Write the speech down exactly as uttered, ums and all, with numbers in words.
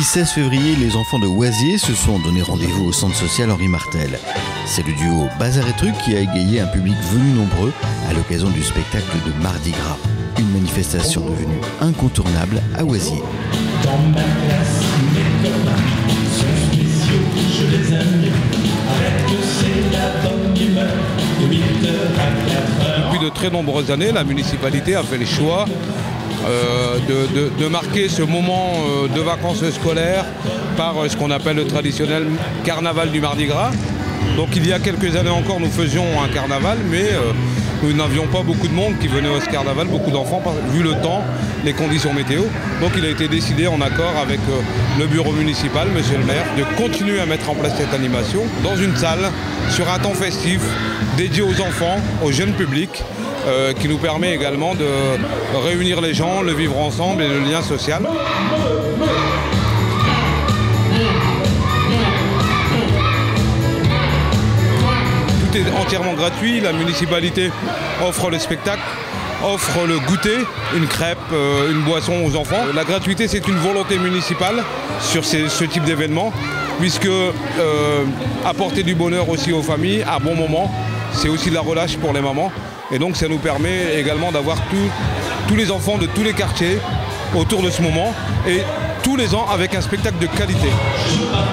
seize février, les enfants de Oisier se sont donné rendez-vous au centre social Henri Martel. C'est le duo Bazar et Truc qui a égayé un public venu nombreux à l'occasion du spectacle de Mardi Gras. Une manifestation devenue incontournable à Oisier. Dans ma classe, mes copains sont spéciaux, je les aime avec c'est la bonne humeur de huit heures à quatre heures. Depuis de très nombreuses années, la municipalité a fait le choix euh, de, de, de marquer ce moment euh, de vacances scolaires par euh, ce qu'on appelle le traditionnel carnaval du Mardi Gras. Donc il y a quelques années encore, nous faisions un carnaval, mais euh, nous n'avions pas beaucoup de monde qui venait à ce carnaval, beaucoup d'enfants, vu le temps, les conditions météo. Donc il a été décidé en accord avec euh, le bureau municipal, monsieur le maire, de continuer à mettre en place cette animation dans une salle, sur un temps festif, dédié aux enfants, au jeune public, euh, qui nous permet également de réunir les gens, le vivre ensemble et le lien social. Tout est entièrement gratuit, la municipalité offre le spectacle, offre le goûter, une crêpe, euh, une boisson aux enfants. La gratuité, c'est une volonté municipale sur ces, ce type d'événement, puisque euh, apporter du bonheur aussi aux familles à bon moment, c'est aussi de la relâche pour les mamans. Et donc ça nous permet également d'avoir tous les enfants de tous les quartiers autour de ce moment, et tous les ans avec un spectacle de qualité.